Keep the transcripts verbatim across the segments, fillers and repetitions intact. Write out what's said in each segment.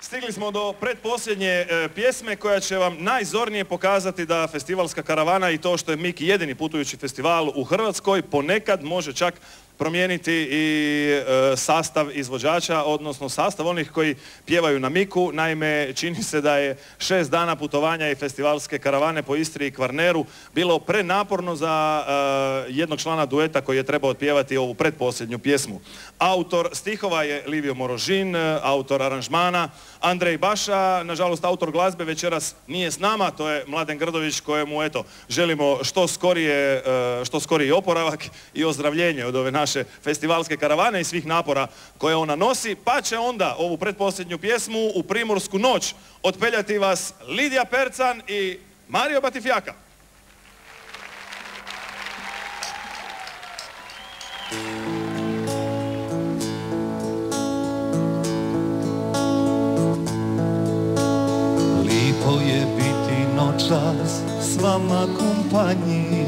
Stigli smo do predposljednje e, pjesme koja će vam najzornije pokazati da festivalska karavana i to što je Miki jedini putujući festival u Hrvatskoj ponekad može čak promijeniti i e, sastav izvođača, odnosno sastav onih koji pjevaju na Miku. Naime, čini se da je šest dana putovanja i festivalske karavane po Istri i Kvarneru bilo prenaporno za e, jednog člana dueta koji je trebao otpjevati ovu predposljednju pjesmu. Autor stihova je Livio Morožin, autor aranžmana Andrej Baša, nažalost autor glazbe večeras nije s nama, to je Mladen Grdović kojemu eto želimo što skorije, što skoriji oporavak i ozdravljenje od ove naše festivalske karavane i svih napora koje ona nosi, pa će onda ovu pretposljednju pjesmu u Primorsku noć otpeljati vas Lidija Percan i Mario Batifjaka. Lipo je biti noćas s vama kompanji,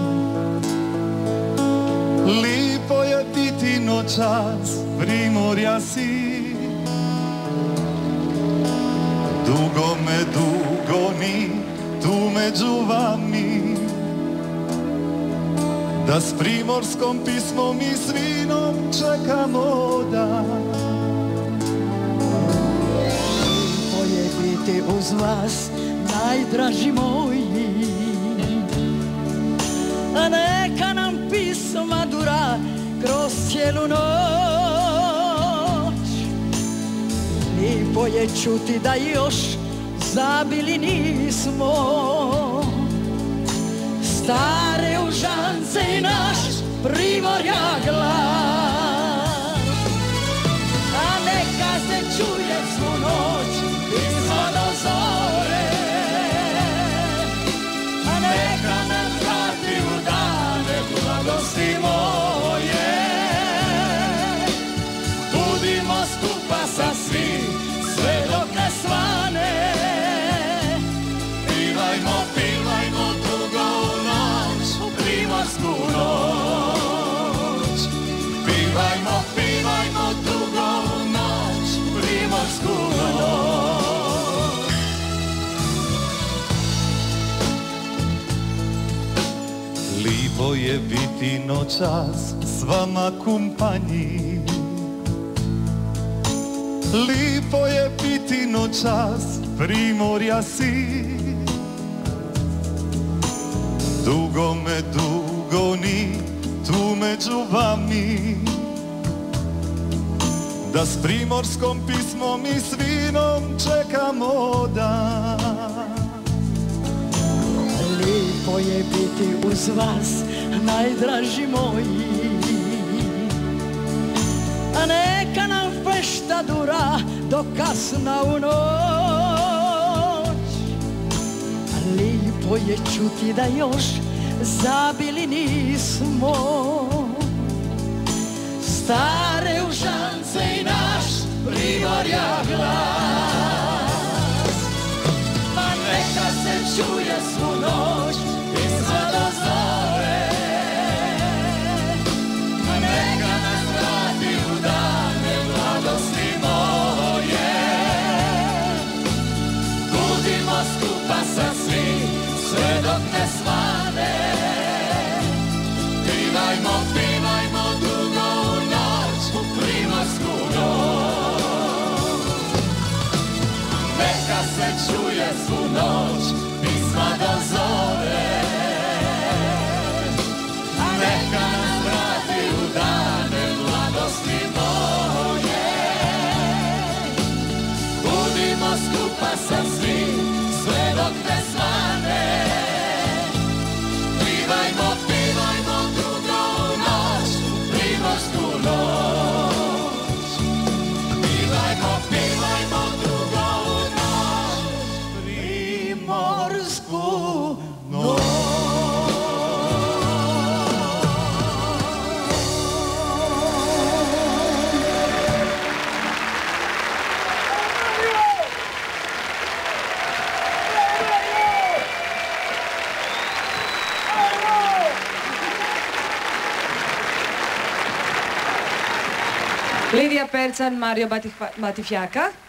lipo je biti noćas Primorja si. Dugo me dugo ni tu među vami, da s primorskom pismom i s vinom čekamo dan. Biti uz vas, najdraži moji, a neka nam pisma dura kroz cijelu noć. Lipo je čuti da još zabili nismo stare užance i naš Primorja glas. A neka se čuje svu noć pisma do zore, a neka nam vrati u dane blagosti moje. Budimo skupa sa svim sve dok ne svane, pivajmo, pivajmo dugo noć, primorsku noć. Pivajmo, pivajmo dugo noć, primorsku noć. Lipo je biti noćas s vama kompanji, lipo je biti noćas Primorja si. Dugo me dugo ni tu među vami, da s primorskom pismom i s vinom čekamo dan. Lipo je biti uz vas, najdraži moji, a neka nam fešta dura do kasna u noć. Lipo je čuti da još zabili nismo stare užance i naš Primorja glas. Pa neka se čuje svu noć pisma do zore, a neka nas vrati u dane blagosti moje. Budimo skupa sa svim sve dok ne svane, pivajmo, pivajmo dugo noć u Primorsku noć. Neka se čuje svu noć pisma do zore, a neka nas vrati u dane blagosti moje. Budimo skupa sa svim sve dok ne svane, pivajmo, pivajmo dugo noć u Primorsku noć. Pivajmo, pivajmo dugo noć, Primorsku noć. Lidija Percan, Mario Batifjaka.